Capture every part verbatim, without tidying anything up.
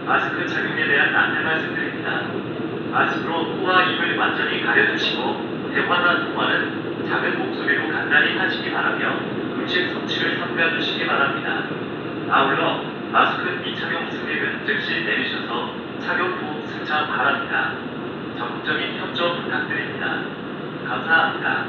마스크 착용에 대한 안내 말씀드립니다. 마스크로 코와 입을 완전히 가려주시고 대화나 통화는 작은 목소리로 간단히 하시기 바라며 음식 섭취를 삼가주시기 바랍니다. 아울러 마스크 미착용 승객은 즉시 내리셔서 착용 후 승차 바랍니다. 적극적인 협조 부탁드립니다. 감사합니다.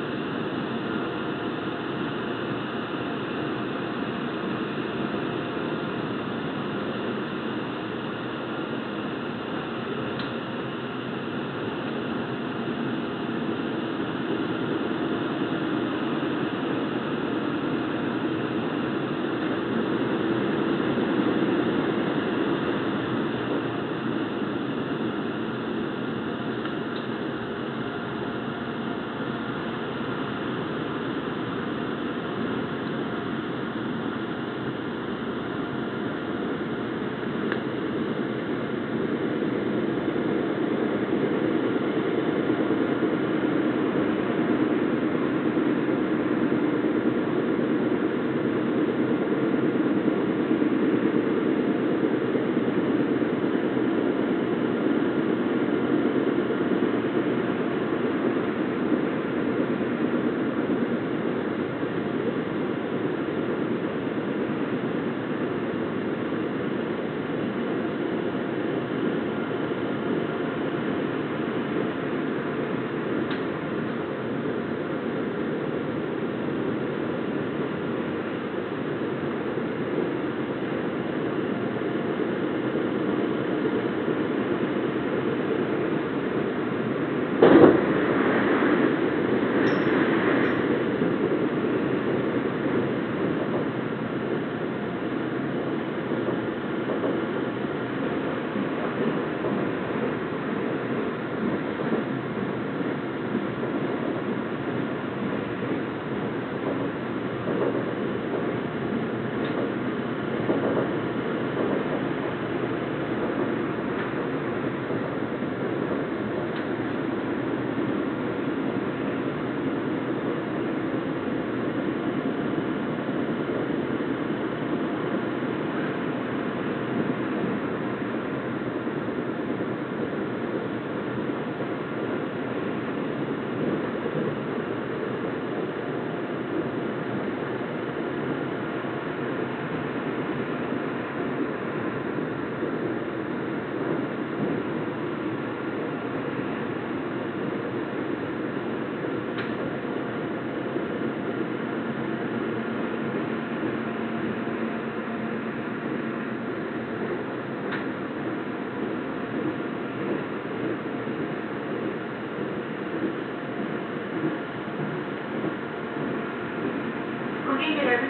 고객 여러분,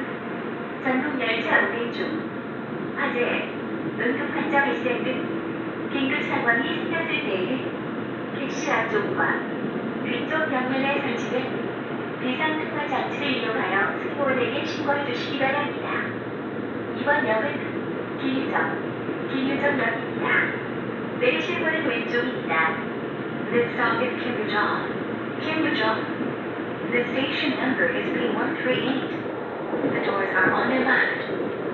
전동 열차 운행 중 화재, 응급 환자 발생 등 긴급 상황이 생겼을 때에 객실 앞쪽과 뒤쪽 벽면에 설치된 비상통화 장치를 이용하여 승무원에게 신고해 주시기 바랍니다. 이번 역은 김유정, 김유정역입니다. 내리실 문은 왼쪽입니다. This stop is Kimyujong. Kimyujong. The station number is B one three eight. The doors are on the left.